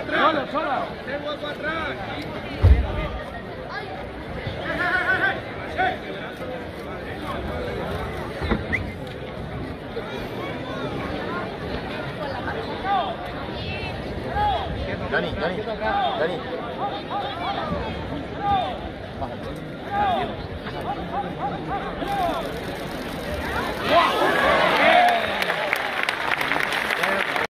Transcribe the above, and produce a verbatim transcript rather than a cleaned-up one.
Solo, solo. Tengo algo atrás. Dani, Dani, Dani. Baja.